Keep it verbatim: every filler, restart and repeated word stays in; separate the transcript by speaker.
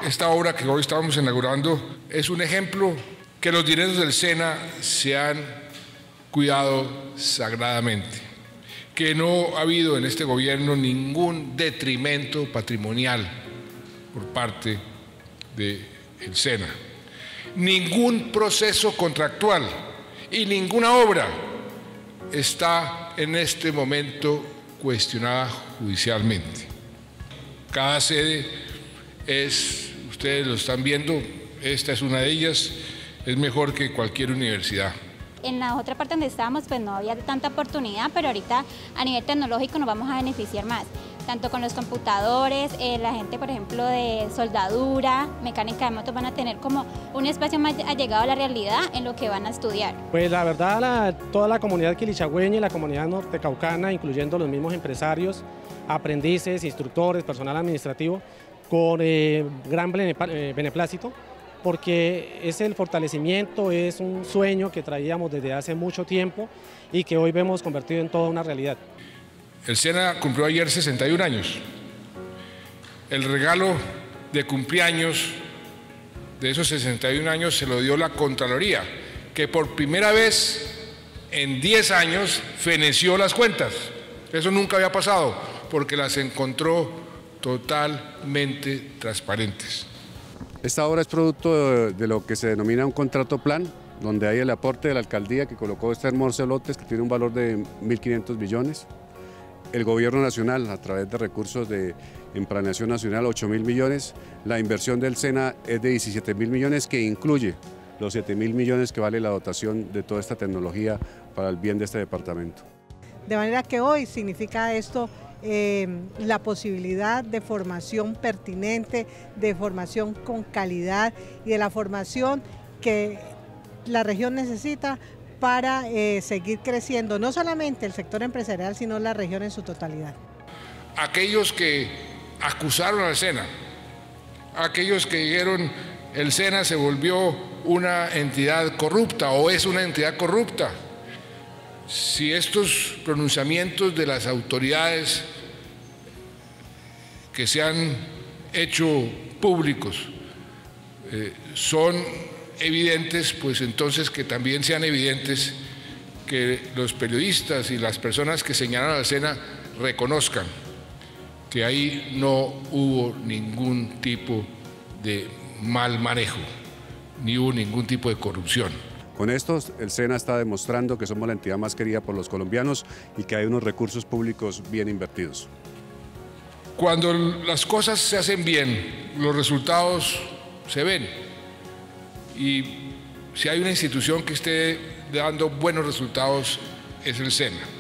Speaker 1: Esta obra que hoy estamos inaugurando es un ejemplo que los dineros del SENA se han cuidado sagradamente, que no ha habido en este gobierno ningún detrimento patrimonial por parte del SENA, ningún proceso contractual y ninguna obra está en este momento cuestionada judicialmente. Cada sede es, ustedes lo están viendo, esta es una de ellas, es mejor que cualquier universidad.
Speaker 2: En la otra parte donde estábamos pues no había tanta oportunidad, pero ahorita a nivel tecnológico nos vamos a beneficiar más, tanto con los computadores, eh, la gente por ejemplo de soldadura, mecánica de motos van a tener como un espacio más allegado a la realidad en lo que van a estudiar.
Speaker 3: Pues la verdad la, toda la comunidad quilichagüeña y la comunidad nortecaucana, incluyendo los mismos empresarios, aprendices, instructores, personal administrativo, con eh, gran beneplácito, porque es el fortalecimiento, es un sueño que traíamos desde hace mucho tiempo y que hoy vemos convertido en toda una realidad.
Speaker 1: El SENA cumplió ayer sesenta y un años. El regalo de cumpleaños de esos sesenta y un años se lo dio la Contraloría, que por primera vez en diez años feneció las cuentas. Eso nunca había pasado, porque las encontró totalmente transparentes.
Speaker 4: Esta obra es producto de, de lo que se denomina un contrato plan, donde hay el aporte de la alcaldía que colocó este hermoso lotes que tiene un valor de mil quinientos millones. El gobierno nacional, a través de recursos de en planeación nacional, ocho mil millones. La inversión del SENA es de diecisiete mil millones, que incluye los siete mil millones que vale la dotación de toda esta tecnología para el bien de este departamento.
Speaker 5: De manera que hoy significa esto eh, la posibilidad de formación pertinente, de formación con calidad y de la formación que la región necesita para eh, seguir creciendo, no solamente el sector empresarial, sino la región en su totalidad.
Speaker 1: Aquellos que acusaron al SENA, aquellos que dijeron el SENA se volvió una entidad corrupta o es una entidad corrupta, si estos pronunciamientos de las autoridades que se han hecho públicos eh, son evidentes, pues entonces que también sean evidentes que los periodistas y las personas que señalan al SENA reconozcan que ahí no hubo ningún tipo de mal manejo, ni hubo ningún tipo de corrupción.
Speaker 4: Con esto, el SENA está demostrando que somos la entidad más querida por los colombianos y que hay unos recursos públicos bien invertidos.
Speaker 1: Cuando las cosas se hacen bien, los resultados se ven. Y si hay una institución que esté dando buenos resultados, es el SENA.